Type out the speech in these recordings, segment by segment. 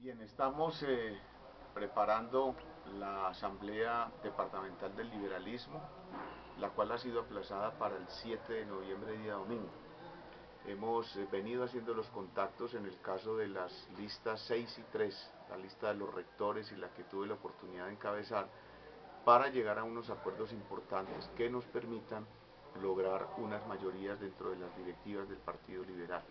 Bien, estamos preparando la Asamblea Departamental del Liberalismo, la cual ha sido aplazada para el 7 de noviembre, día domingo. Hemos venido haciendo los contactos en el caso de las listas 6 y 3, la lista de los rectores y la que tuve la oportunidad de encabezar, para llegar a unos acuerdos importantes que nos permitan lograr unas mayorías dentro de las directivas del Partido Liberal.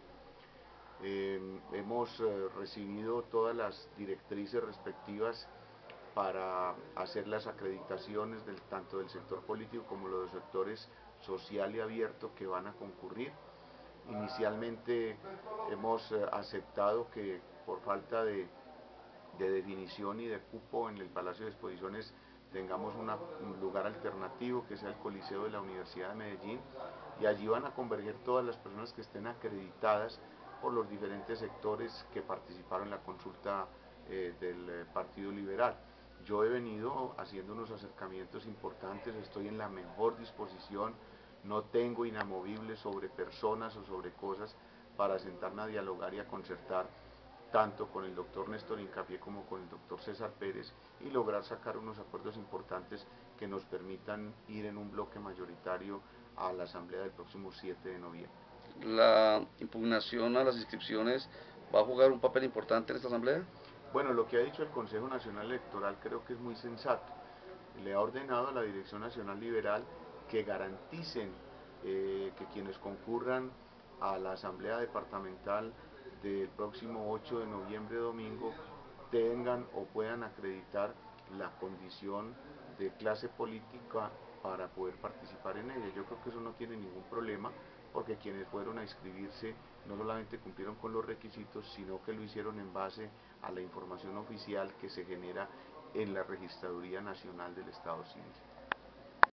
Hemos recibido todas las directrices respectivas para hacer las acreditaciones tanto del sector político como de los sectores social y abierto que van a concurrir. Inicialmente hemos aceptado que por falta de definición y de cupo en el Palacio de Exposiciones tengamos un lugar alternativo que sea el Coliseo de la Universidad de Medellín, y allí van a converger todas las personas que estén acreditadas por los diferentes sectores que participaron en la consulta del Partido Liberal. Yo he venido haciendo unos acercamientos importantes, estoy en la mejor disposición, no tengo inamovibles sobre personas o sobre cosas para sentarme a dialogar y a concertar tanto con el doctor Néstor Incapié como con el doctor César Pérez, y lograr sacar unos acuerdos importantes que nos permitan ir en un bloque mayoritario a la asamblea del próximo 7 de noviembre. La impugnación a las inscripciones va a jugar un papel importante en esta asamblea. Bueno, lo que ha dicho el Consejo Nacional Electoral creo que es muy sensato. Le ha ordenado a la Dirección Nacional Liberal que garanticen que quienes concurran a la Asamblea Departamental del próximo 8 de noviembre, domingo, tengan o puedan acreditar la condición de clase política para poder participar en ella. Yo creo que eso no tiene ningún problema, porque quienes fueron a inscribirse no solamente cumplieron con los requisitos, sino que lo hicieron en base a la información oficial que se genera en la Registraduría Nacional del Estado Civil.